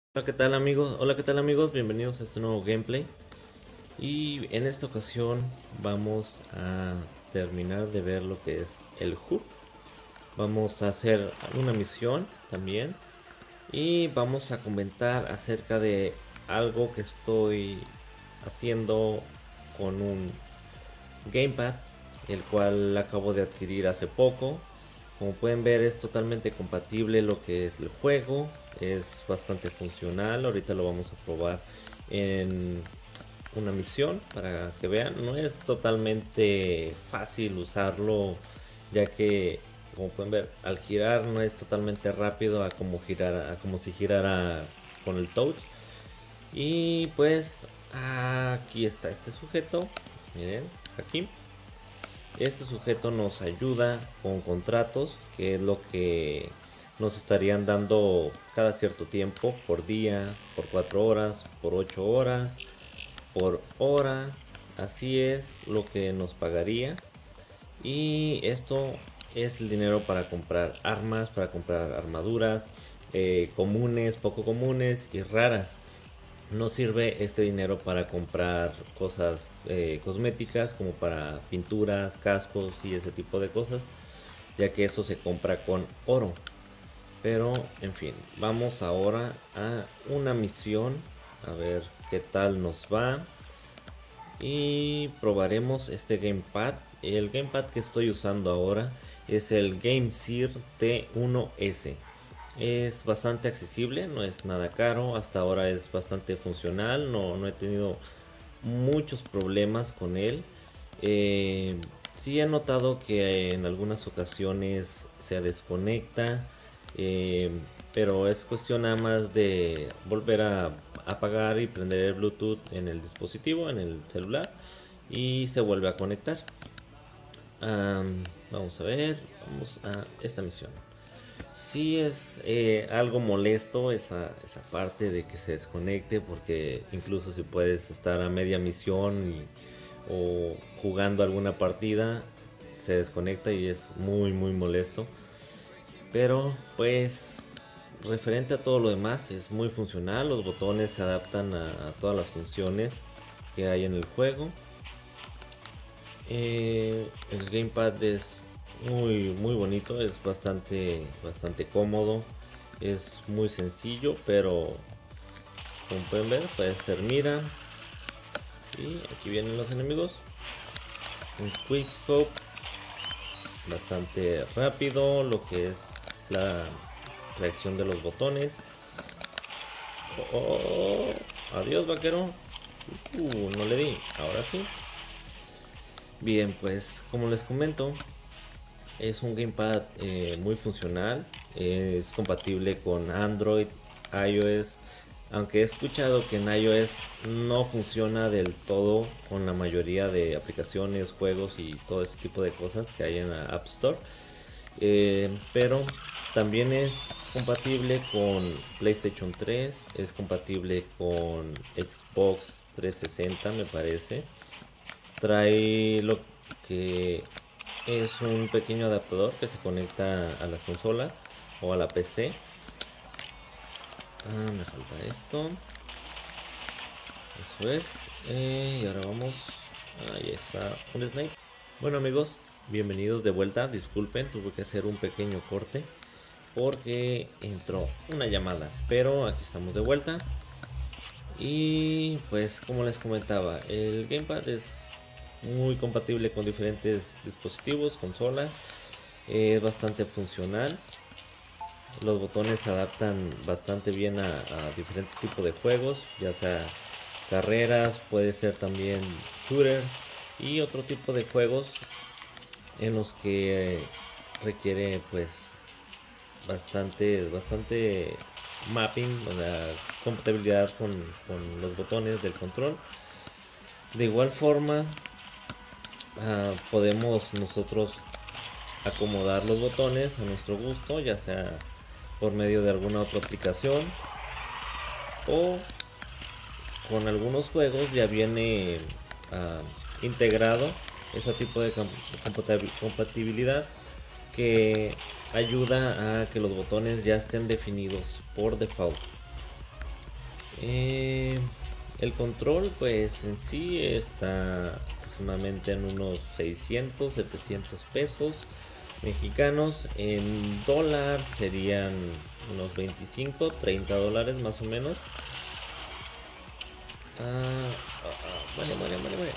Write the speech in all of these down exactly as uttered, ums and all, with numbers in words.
Hola, ¿qué tal amigos? Hola, ¿qué tal amigos? Bienvenidos a este nuevo gameplay. Y en esta ocasión vamos a terminar de ver lo que es el hub. Vamos a hacer una misión también. Y vamos a comentar acerca de algo que estoy haciendo con un gamepad, el cual acabo de adquirir hace poco. Como pueden ver, es totalmente compatible lo que es el juego, es bastante funcional. Ahorita lo vamos a probar en una misión para que vean. No es totalmente fácil usarlo, ya que como pueden ver, al girar no es totalmente rápido a como girar, a como si girara con el touch. Y pues aquí está este sujeto, miren, aquí. Este sujeto nos ayuda con contratos, que es lo que nos estarían dando cada cierto tiempo, por día, por cuatro horas, por ocho horas, por hora. Así es lo que nos pagaría. Y esto es el dinero para comprar armas, para comprar armaduras eh, comunes, poco comunes y raras. No sirve este dinero para comprar cosas eh, cosméticas como para pinturas, cascos y ese tipo de cosas, ya que eso se compra con oro. Pero en fin, vamos ahora a una misión, a ver qué tal nos va. Y probaremos este gamepad. El gamepad que estoy usando ahora es el GameSir T uno S. Es bastante accesible, no es nada caro, hasta ahora es bastante funcional, no, no he tenido muchos problemas con él. Eh, sí he notado que en algunas ocasiones se desconecta, eh, pero es cuestión nada más de volver a apagar y prender el Bluetooth en el dispositivo, en el celular, y se vuelve a conectar. Um, vamos a ver, vamos a esta misión. Sí es eh, algo molesto esa, esa parte de que se desconecte, porque incluso si puedes estar a media misión y, o jugando alguna partida, se desconecta y es muy muy molesto. Pero pues referente a todo lo demás es muy funcional, los botones se adaptan a, a todas las funciones que hay en el juego. Eh, el gamepad es muy muy bonito, es bastante bastante cómodo, es muy sencillo, pero como pueden ver puede ser mira. Y aquí vienen los enemigos, un quick scope bastante rápido, lo que es la reacción de los botones. Oh, adiós vaquero. Uh, no le di, ahora sí. Bien, pues como les comento, es un gamepad eh, muy funcional, es compatible con Android, iOS, aunque he escuchado que en iOS no funciona del todo con la mayoría de aplicaciones, juegos y todo ese tipo de cosas que hay en la App Store. Eh, pero también es compatible con PlayStation tres, es compatible con Xbox trescientos sesenta me parece. Trae lo que es un pequeño adaptador que se conecta a las consolas o a la P C. Ah, me falta esto. Eso es. Eh, y ahora vamos. Ahí está un snipe. Bueno amigos, bienvenidos de vuelta. Disculpen, tuve que hacer un pequeño corte porque entró una llamada. Pero aquí estamos de vuelta. Y pues como les comentaba, el gamepad es muy compatible con diferentes dispositivos, consolas, es bastante funcional, los botones se adaptan bastante bien a, a diferentes tipos de juegos, ya sea carreras, puede ser también shooters y otro tipo de juegos en los que requiere pues bastante bastante mapping, o sea, compatibilidad con, con los botones del control. De igual forma, uh, podemos nosotros acomodar los botones a nuestro gusto, ya sea por medio de alguna otra aplicación o con algunos juegos ya viene uh, integrado ese tipo de compatibilidad que ayuda a que los botones ya estén definidos por default. Eh, el control pues en sí está aproximadamente en unos seiscientos setecientos pesos mexicanos. En dólar serían unos veinticinco treinta dólares más o menos. Ah, ah, ah, muere, muere, muere, muere.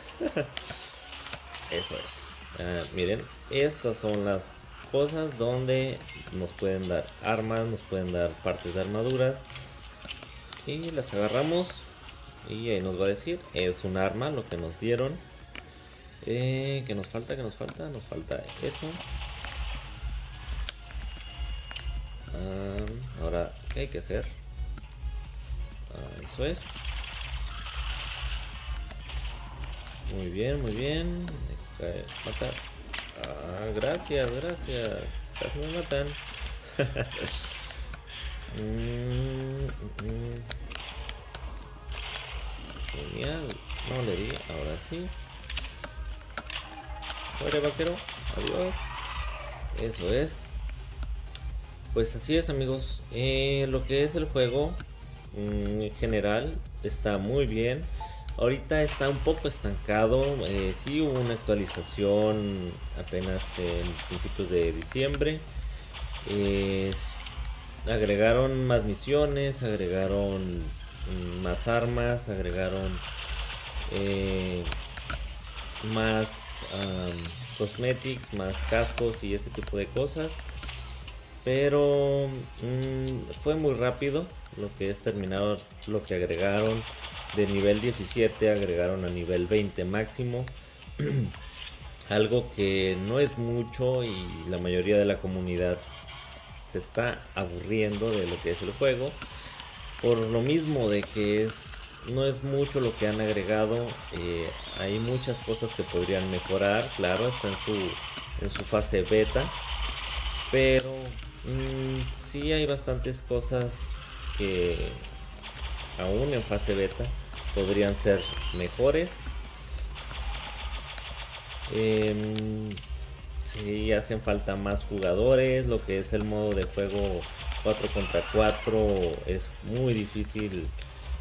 Eso es. Ah, miren, estas son las cosas donde nos pueden dar armas, nos pueden dar partes de armaduras. Y las agarramos y ahí nos va a decir, es un arma lo que nos dieron. Eh, que nos falta, que nos falta, nos falta eso. Ah, ahora, ¿qué hay que hacer? Ah, eso es. Muy bien, muy bien. Matar. Ah, gracias, gracias. Casi me matan. mm, mm. Genial. No le di. Ahora sí. Muere, vaquero. Adiós. Eso es. Pues así es, amigos. Eh, lo que es el juego mm, en general está muy bien. Ahorita está un poco estancado. Eh, sí hubo una actualización apenas en principios de diciembre. Eh, agregaron más misiones, agregaron mm, más armas, agregaron eh, más um, cosmetics, más cascos y ese tipo de cosas. Pero mmm, fue muy rápido lo que es terminado, lo que agregaron. De nivel diecisiete agregaron a nivel veinte máximo. Algo que no es mucho y la mayoría de la comunidad se está aburriendo de lo que es el juego. Por lo mismo de que es no es mucho lo que han agregado. Eh, hay muchas cosas que podrían mejorar. Claro, está en su, en su fase beta. Pero mmm, sí hay bastantes cosas que aún en fase beta podrían ser mejores. Eh, sí hacen falta más jugadores. Lo que es el modo de juego cuatro contra cuatro es muy difícil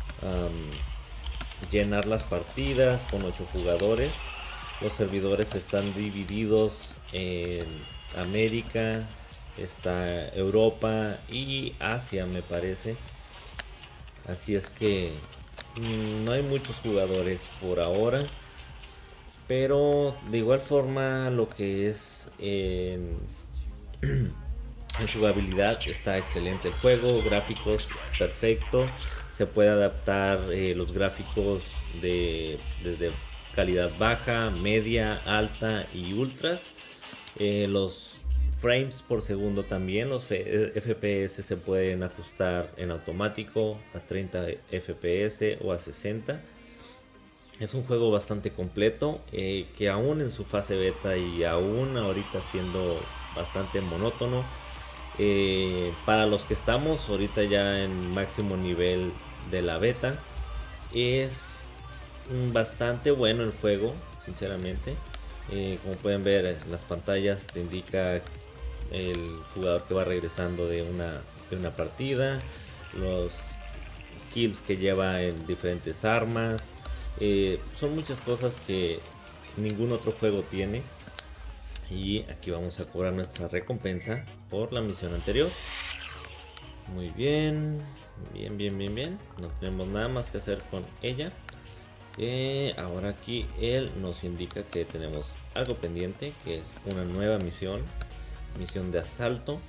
um, llenar las partidas con ocho jugadores. Los servidores están divididos en América, está Europa y Asia, me parece. Así es que mmm, no hay muchos jugadores por ahora. Pero de igual forma lo que es en, en jugabilidad está excelente el juego. Gráficos perfecto. Se puede adaptar eh, los gráficos de, desde calidad baja, media, alta y ultras. Eh, los frames por segundo también, los F P S se pueden ajustar en automático a treinta F P S o a sesenta. Es un juego bastante completo, eh, que aún en su fase beta y aún ahorita siendo bastante monótono, eh, para los que estamos ahorita ya en máximo nivel de la beta, es bastante bueno el juego, sinceramente. Eh, como pueden ver, las pantallas te indica el jugador que va regresando de una, de una partida, los kills que lleva en diferentes armas. Eh, son muchas cosas que ningún otro juego tiene. Y aquí vamos a cobrar nuestra recompensa por la misión anterior. Muy bien, bien, bien, bien, bien. No tenemos nada más que hacer con ella. Eh, ahora aquí él nos indica que tenemos algo pendiente, que es una nueva misión, misión de asalto,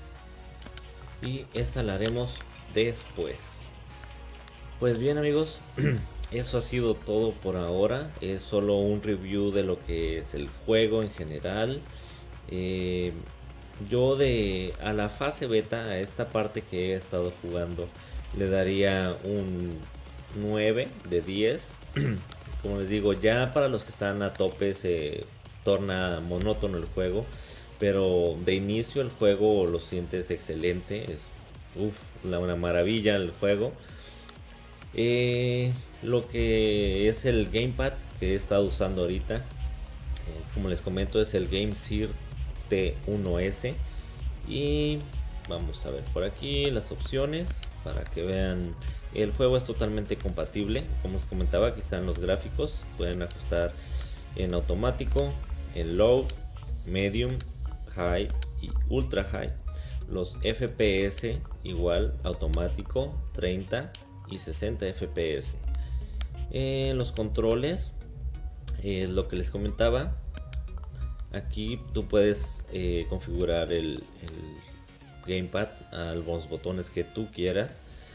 y esta la haremos después. Pues bien, amigos, eso ha sido todo por ahora. Es solo un review de lo que es el juego en general. eh, yo de a la fase beta, a esta parte que he estado jugando, le daría un nueve de diez. Como les digo, ya para los que están a tope se torna monótono el juego, pero de inicio el juego lo sientes excelente. Es uf, la, una maravilla el juego. Eh, lo que es el gamepad que he estado usando ahorita, eh, como les comento, es el GameSir T uno S. Y vamos a ver por aquí las opciones. para que vean. El juego es totalmente compatible, como os comentaba, aquí están los gráficos, pueden ajustar en automático, en low, medium, high y ultra high. Los F P S igual automático, treinta y sesenta F P S. En los controles, eh, lo que les comentaba, aquí tú puedes eh, configurar el, el gamepad a los botones que tú quieras,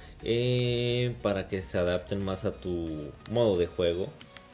eh, para que se adapten más a tu modo de juego.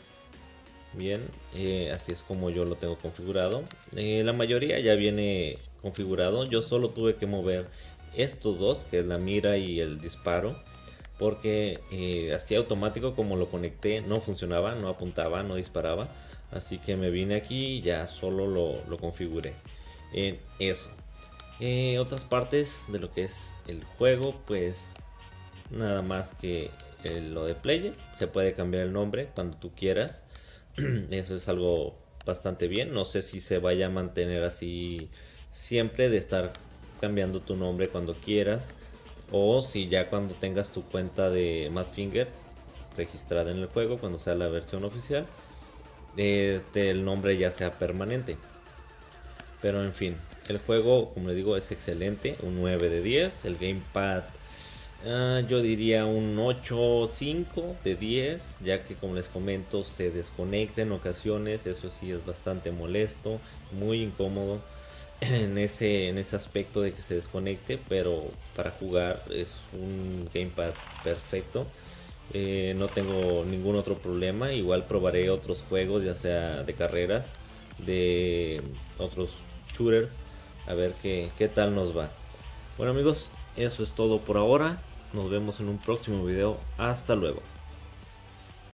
Bien, eh, así es como yo lo tengo configurado. Eh, la mayoría ya viene configurado. Yo solo tuve que mover estos dos, que es la mira y el disparo, porque eh, así automático como lo conecté no funcionaba, no apuntaba, no disparaba. Así que me vine aquí y ya solo lo, lo configuré en eso. Eh, otras partes de lo que es el juego, pues nada más que eh, lo de player. Se puede cambiar el nombre cuando tú quieras. Eso es algo bastante bien. No sé si se vaya a mantener así siempre, de estar cambiando tu nombre cuando quieras, o si ya cuando tengas tu cuenta de Madfinger registrada en el juego, cuando sea la versión oficial, este, el nombre ya sea permanente. Pero en fin, el juego, como les digo, es excelente, un nueve de diez. El gamepad, uh, yo diría un ocho cinco de diez, ya que, como les comento, se desconecta en ocasiones. Eso sí es bastante molesto, muy incómodo en ese, en ese aspecto de que se desconecte, pero para jugar es un gamepad perfecto. Eh, no tengo ningún otro problema. Igual probaré otros juegos, ya sea de carreras, de otros shooters, a ver qué, qué tal nos va. Bueno amigos, eso es todo por ahora. Nos vemos en un próximo video. Hasta luego.